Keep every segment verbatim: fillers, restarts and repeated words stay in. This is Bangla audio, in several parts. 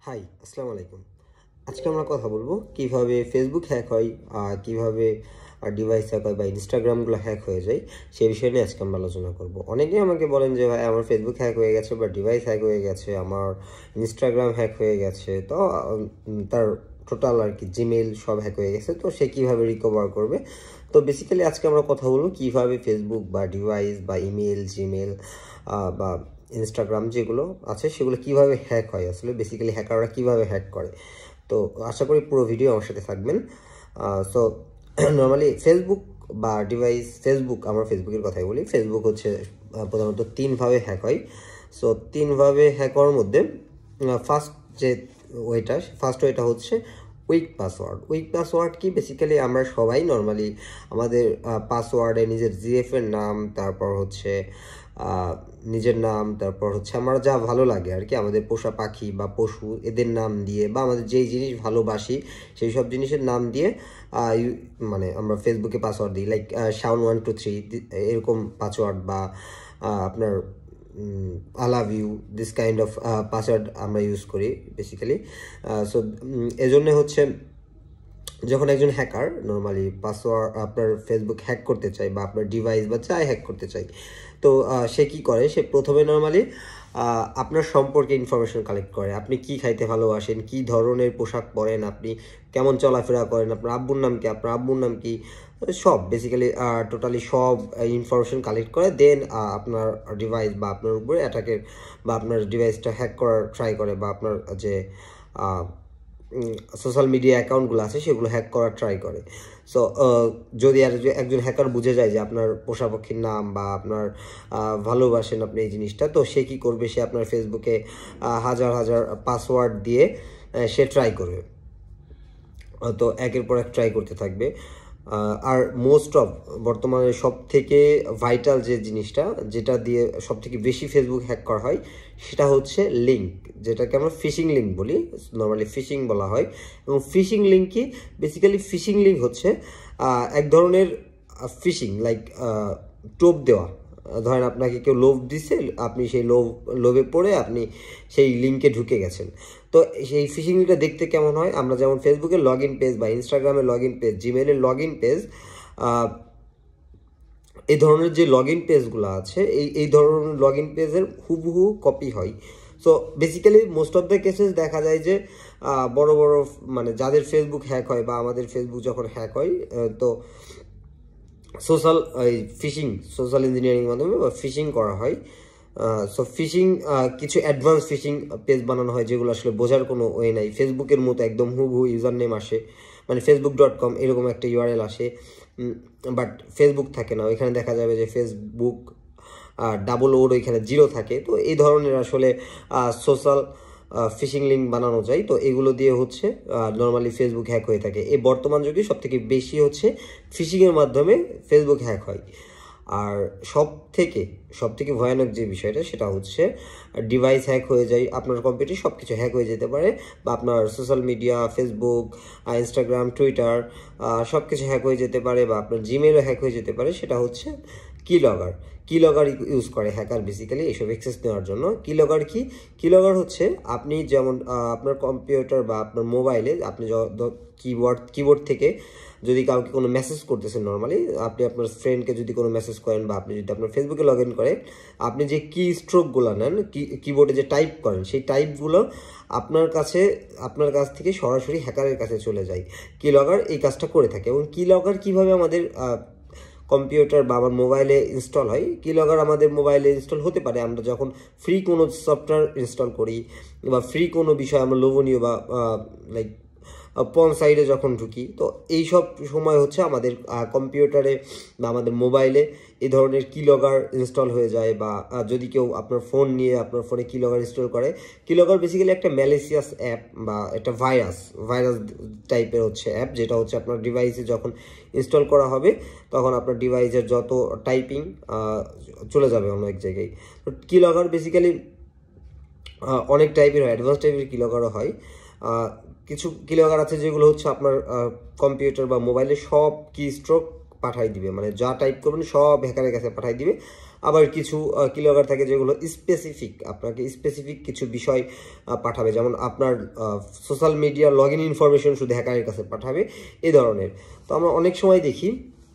হাই, আসসালামু আলাইকুম। আজকে আমরা কথা বলবো কিভাবে ফেসবুক হ্যাক হয়, আর কিভাবে ডিভাইস হ্যাক হয় বা ইনস্টাগ্রামগুলো হ্যাক হয়ে যায় সেই বিষয় নিয়ে আজকে আমরা আলোচনা করব। অনেকেই আমাকে বলেন যে ভাই আমার ফেসবুক হ্যাক হয়ে গেছে বা ডিভাইস হ্যাক হয়ে গেছে, আমার ইনস্টাগ্রাম হ্যাক হয়ে গেছে, তো তার টোটাল আর কি জিমেইল সব হ্যাক হয়ে গেছে, তো সে কীভাবে রিকভার করবে। তো বেসিক্যালি আজকে আমরা কথা বলবো কীভাবে ফেসবুক বা ডিভাইস বা ইমেল জিমেল বা ইনস্টাগ্রাম যেগুলো আছে সেগুলো কিভাবে হ্যাক হয়, আসলে বেসিক্যালি হ্যাকাররা কিভাবে হ্যাক করে। তো আশা করি পুরো ভিডিও আমার সাথে থাকবেন। সো নর্মালি ফেসবুক বা ডিভাইস, ফেসবুক আমরা ফেসবুকের কথাই বলি, ফেসবুক হচ্ছে প্রধানত তিনভাবে হ্যাক হয়। সো তিনভাবে হ্যাক হওয়ার মধ্যে ফার্স্ট যে ওয়েটা ফার্স্ট ওয়েটা হচ্ছে উইক পাসওয়ার্ড। উইক পাসওয়ার্ড কি, বেসিক্যালি আমরা সবাই নর্মালি আমাদের পাসওয়ার্ডে নিজের জিএফ এর নাম, তারপর হচ্ছে নিজের নাম, তারপর হচ্ছে আমরা যা ভালো লাগে আর কি, আমাদের পোষা পাখি বা পশু এদের নাম দিয়ে, বা আমাদের যেই জিনিস ভালোবাসি সেই সব জিনিসের নাম দিয়ে মানে আমরা ফেসবুকে পাসওয়ার্ড দিই, like Shaon one two three এরকম পাসওয়ার্ড, বা আপনার I love you, this kind of password আমরা ইউজ করি বেসিক্যালি। সো এজন্য হচ্ছে যখন একজন হ্যাকার নর্মালি পাসওয়ার্ড আপনার ফেসবুক হ্যাক করতে চায় বা আপনার ডিভাইস বা যাই হ্যাক করতে চায়, তো সে কি করে, সে প্রথমে নর্মালি আপনার সম্পর্কে ইনফরমেশন কালেক্ট করে। আপনি কি খাইতে ভালোবাসেন, কি ধরনের পোশাক পরেন, আপনি কেমন চলাফেরা করেন, আপনার আব্বুর নাম কি, আপনার আব্বুর নাম কি, সব বেসিক্যালি টোটালি সব ইনফরমেশন কালেক্ট করে। দেন আপনার ডিভাইস বা আপনার উপরে অ্যাটাকের বা আপনার ডিভাইসটা হ্যাক করার ট্রাই করে, বা আপনার যে সোশ্যাল মিডিয়া অ্যাকাউন্টগুলো আছে সেগুলো হ্যাক করার ট্রাই করে। সো যদি আর একজন হ্যাকার বুঝে যায় যে আপনার পোষা পাখির নাম বা আপনার ভালোবাসেন আপনি এই জিনিসটা, তো সে কী করবে, সে আপনার ফেসবুকে হাজার হাজার পাসওয়ার্ড দিয়ে সে ট্রাই করবে। তো একের পর এক ট্রাই করতে থাকবে। আর মোস্ট অফ বর্তমানে সব থেকে ভাইটাল যে জিনিসটা, যেটা দিয়ে সব থেকে বেশি ফেসবুক হ্যাক করা হয়, সেটা হচ্ছে লিঙ্ক, যেটাকে আমরা ফিশিং লিঙ্ক বলি, নর্মালি ফিশিং বলা হয়। এবং ফিশিং লিঙ্ক কি, বেসিক্যালি ফিশিং লিঙ্ক হচ্ছে এক ধরনের ফিশিং, লাইক টোপ দেওয়া। ধরেন আপনাকে কেউ লোভ দিছে, আপনি সেই লোভ লোভে পড়ে আপনি সেই লিঙ্কে ঢুকে গেছেন। তো সেই ফিশিং লিঙ্কটা দেখতে কেমন হয়, আমরা যেমন ফেসবুকের লগ ইন পেজ বা ইনস্টাগ্রামের লগ ইন পেজ, জিমেলের লগ ইন পেজ, এই ধরনের যে লগ ইন পেজগুলো আছে, এই এই ধরনের লগ ইন পেজের হুবহু কপি হয়। So basically most of the cases দেখা যায় যে বড় বড় মানে যাদের ফেসবুক হ্যাক হয় বা আমাদের ফেসবুক যখন হ্যাক হয়, তো সোশ্যাল এই ফিশিং সোশ্যাল ইঞ্জিনিয়ারিং মাধ্যমে বা ফিশিং করা হয়। সো ফিশিং কিছু অ্যাডভান্স ফিশিং পেজ বানানো হয়, যেগুলো আসলে বোঝার কোনো ওয়ে নাই। ফেসবুকের মতো একদম হুবহু ইউজার নেম আসে, মানে ফেসবুক ডট কম এরকম একটা ইউআরএল আসে, বাট ফেসবুক থাকে না। ওইখানে দেখা যাবে যে ফেসবুক ডাবল ওর ওইখানে জিরো থাকে। তো এই ধরনের আসলে সোশ্যাল ফিশিং লিঙ্ক বানানো যায়। তো এগুলো দিয়ে হচ্ছে নর্মালি ফেসবুক হ্যাক হয়ে থাকে। এই বর্তমান যুগে সব থেকে বেশি হচ্ছে ফিশিংয়ের মাধ্যমে ফেসবুক হ্যাক হয়। আর সব থেকে সব থেকে ভয়ানক যে বিষয়টা, সেটা হচ্ছে ডিভাইস হ্যাক হয়ে যায়। আপনার কম্পিউটার সব কিছু হ্যাক হয়ে যেতে পারে, বা আপনার social media, Facebook, Instagram, Twitter সব কিছু হ্যাক হয়ে যেতে পারে, বা আপনার জিমেলও হ্যাক হয়ে যেতে পারে। সেটা হচ্ছে কিলগার। কিলগার ইউজ করে হ্যাকার বেসিক্যালি এইসব অ্যাক্সেস নেওয়ার জন্য। কিলগার কি, কিলগার হচ্ছে আপনি যেমন আপনার কম্পিউটার বা আপনার মোবাইলে আপনি কিবোর্ড কিবোর্ড থেকে যদি কাউকে কোনো মেসেজ করতেছেন, নর্মালি আপনি আপনার ফ্রেন্ডকে যদি কোনো মেসেজ করেন, বা আপনি যদি আপনার ফেসবুকে লগ ইন করেন, আপনি যে কি স্ট্রোকগুলো নেন, কি কিবোর্ডে যে টাইপ করেন, সেই টাইপগুলো আপনার কাছে আপনার কাছ থেকে সরাসরি হ্যাকারের কাছে চলে যায়। কিলগার এই কাজটা করে থাকে। এবং কিলগার কীভাবে আমাদের কম্পিউটার বা আমার মোবাইলে ইনস্টল হয়, কিলগার আমাদের মোবাইলে ইনস্টল হতে পারে আমরা যখন ফ্রি কোনো সফটওয়্যার ইনস্টল করি, বা ফ্রি কোনো বিষয় আমরা লোভনীয় বা লাইক পর্ন সাইটে যখন ঢুকি। তো এই সব সময় হচ্ছে আমাদের কম্পিউটারে বা আমাদের মোবাইলে এই ধরনের কিলগার ইনস্টল হয়ে যায়। বা যদি কেউ আপনার ফোন নিয়ে আপনার ফোনে কিলগার ইনস্টল করে, কিলগার বেসিক্যালি একটা ম্যালিসিয়াস অ্যাপ বা একটা ভাইরাস ভাইরাস টাইপের হচ্ছে অ্যাপ, যেটা হচ্ছে আপনার ডিভাইসে যখন ইনস্টল করা হবে তখন আপনার ডিভাইসের যত টাইপিং চলে যাবে অন্য এক জায়গায়। তো কিলগার বেসিক্যালি অনেক টাইপের হয়, অ্যাডভান্স টাইপের কিলগারও হয়। কিছু কিলগার আছে যেগুলো হচ্ছে আপনার কম্পিউটার বা মোবাইলে সব কি স্ট্রোক পাঠাই দিবে, মানে যা টাইপ করবেন সব হ্যাকারের কাছে পাঠাই দিবে। আবার কিছু কিলগার থাকে যেগুলো স্পেসিফিক, আপনাকে স্পেসিফিক কিছু বিষয় পাঠাবে, যেমন আপনার social media log in information শুধু হ্যাকারের কাছে পাঠাবে, এই ধরনের। তো আমরা অনেক সময় দেখি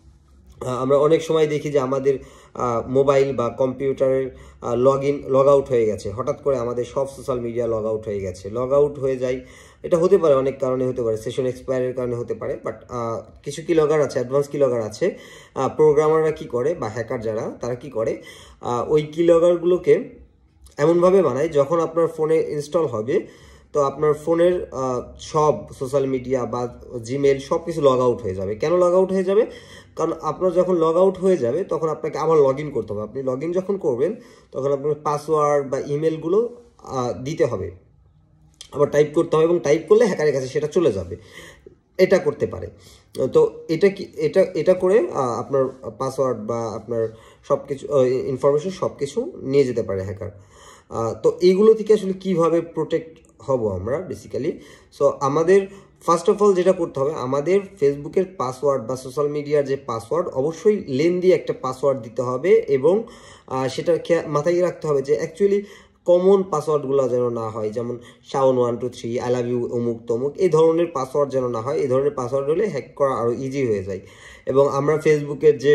আমরা অনেক সময় দেখি যে আমাদের মোবাইল বা কম্পিউটারের লগ ইন লগ আউট হয়ে গেছে, হঠাৎ করে আমাদের সব সোশ্যাল মিডিয়া লগ আউট হয়ে গেছে, লগ আউট হয়ে যায়। এটা হতে পারে অনেক কারণে হতে পারে, সেশন এক্সপায়ারের কারণে হতে পারে, বাট কিছু কি লগর আছে, অ্যাডভান্স কি লগর আছে, প্রোগ্রামাররা কি করে বা হ্যাকার যারা তারা কি করে, ওই কি লগরগুলোকে এমনভাবে বানায় যখন আপনার ফোনে ইনস্টল হবে তো আপনার ফোনের সব সোশ্যাল মিডিয়া বা জিমেল সব কিছু লগ আউট হয়ে যাবে। কেন লগ আউট হয়ে যাবে? কারণ আপনার যখন লগ আউট হয়ে যাবে তখন আপনাকে আবার লগ ইন করতে হবে। আপনি লগ ইন যখন করবেন তখন আপনার পাসওয়ার্ড বা ইমেলগুলো দিতে হবে, আবার টাইপ করতে হবে, এবং টাইপ করলে হ্যাকারের কাছে সেটা চলে যাবে। এটা করতে পারে। তো এটা কি এটা এটা করে আপনার পাসওয়ার্ড বা আপনার সব কিছু ইনফরমেশন সব কিছু নিয়ে যেতে পারে হ্যাকার। তো এইগুলো থেকে আসলে কীভাবে প্রোটেক্ট হব আমরা বেসিক্যালি? সো আমাদের ফার্স্ট অফ অল যেটা করতে হবে, আমাদের ফেসবুকের পাসওয়ার্ড বা সোশ্যাল মিডিয়ার যে পাসওয়ার্ড অবশ্যই লেন্দি একটা পাসওয়ার্ড দিতে হবে, এবং সেটা মাথায় রাখতে হবে যে অ্যাকচুয়ালি কমন পাসওয়ার্ডগুলো যেন না হয়, যেমন Shaon one two three, I love you, অমুক তমুক, এই ধরনের পাসওয়ার্ড যেন না হয়। এই ধরনের পাসওয়ার্ড হলে হ্যাক করা আরও ইজি হয়ে যায়। এবং আমরা ফেসবুকের যে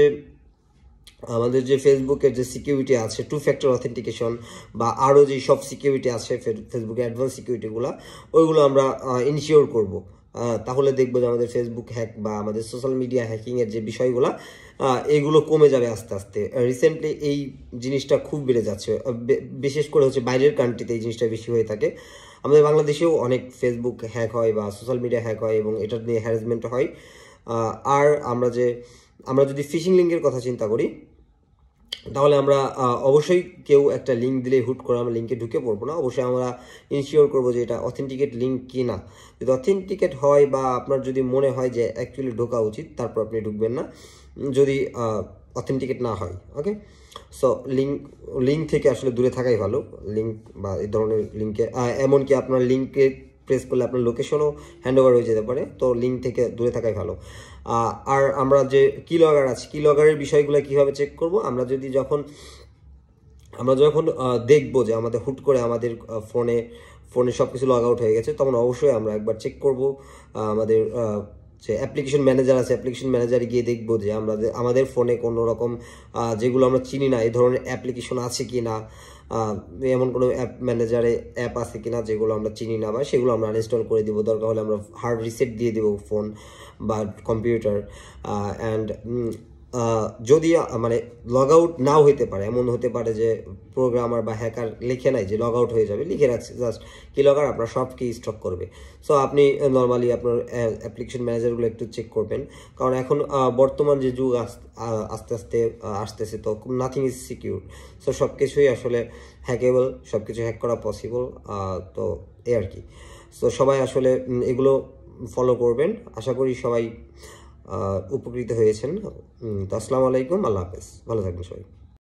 আমাদের যে ফেসবুকের যে সিকিউরিটি আছে, টু ফ্যাক্টর অথেন্টিকেশন বা আরও যে সব সিকিউরিটি আছে ফেসবুকের অ্যাডভান্স সিকিউরিটিগুলো, ওইগুলো আমরা ইনশিওর করব। তাহলে দেখবো যে আমাদের ফেসবুক হ্যাক বা আমাদের সোশ্যাল মিডিয়া হ্যাকিংয়ের যে বিষয়গুলো, এগুলো কমে যাবে আস্তে আস্তে। রিসেন্টলি এই জিনিসটা খুব বেড়ে যাচ্ছে, বিশেষ করে হচ্ছে বাইরের কান্ট্রিতে এই জিনিসটা বেশি হয়ে থাকে। আমাদের বাংলাদেশেও অনেক ফেসবুক হ্যাক হয় বা সোশ্যাল মিডিয়া হ্যাক হয়, এবং এটা নিয়ে হ্যারাসমেন্ট হয়। আর আমরা যে আমরা যদি ফিশিং লিঙ্কের কথা চিন্তা করি, তাহলে আমরা অবশ্যই কেউ একটা লিঙ্ক দিলে হুট করে আমরা লিঙ্কে ঢুকে পড়বো না। অবশ্যই আমরা ইনশিওর করবো যে এটা অথেন্টিকেট লিঙ্ক কি না। যদি অথেন্টিকেট হয় বা আপনার যদি মনে হয় যে অ্যাকচুয়ালি ঢোকা উচিত, তারপর আপনি ঢুকবেন না, যদি অথেন্টিকেট না হয়। ওকে, সো লিঙ্ক লিঙ্ক থেকে আসলে দূরে থাকাই ভালো। লিঙ্ক বা এই ধরনের লিঙ্কে, এমনকি আপনার লিঙ্কে প্রেস করলে আপনার লোকেশনও হ্যান্ড ওভার হয়ে যেতে পারে, তো লিঙ্ক থেকে দূরে থাকাই ভালো। আর আমরা যে কি লগর আছে, কি লগরের বিষয়গুলো কীভাবে চেক করব? আমরা যদি যখন আমরা যখন দেখবো যে আমাদের হুট করে আমাদের ফোনে ফোনে সব কিছু লগ আউট হয়ে গেছে, তখন অবশ্যই আমরা একবার চেক করব আমাদের যে অ্যাপ্লিকেশন ম্যানেজার আছে, অ্যাপ্লিকেশন ম্যানেজারে গিয়ে দেখবো যে আমরা আমাদের ফোনে কোনো রকম যেগুলো আমরা চিনি না এই ধরনের অ্যাপ্লিকেশন আছে কি না, এমন কোনো অ্যাপ ম্যানেজারে অ্যাপ আছে কিনা যেগুলো আমরা চিনি না, বা সেগুলো আমরা আনইনস্টল করে দিব। দরকার হলে আমরা হার্ড রিসেট দিয়ে দেবো ফোন বা কম্পিউটার। অ্যান্ড যদি মানে লগ আউট নাও হইতে পারে, এমন হতে পারে যে প্রোগ্রামার বা হ্যাকার লিখে নাই যে লগ আউট হয়ে যাবে, লিখে রাখছে জাস্ট কি লগর আপনার সব কি স্টক করবে। সো আপনি নর্মালি আপনার অ্যাপ্লিকেশন ম্যানেজারগুলো একটু চেক করবেন, কারণ এখন বর্তমান যে যুগ আস্তে আস্তে আসতেছে, তো নাথিং ইজ সিকিউর। সো সব কিছুই আসলে হ্যাকেবল, সব কিছু হ্যাক করা পসিবল। তো এই আর কি। সো সবাই আসলে এগুলো ফলো করবেন। আশা করি সবাই উপকৃত হয়েছেন। তো আসসালামু আলাইকুম, আল্লাহ হাফেজ, ভালো থাকবেন সবাই।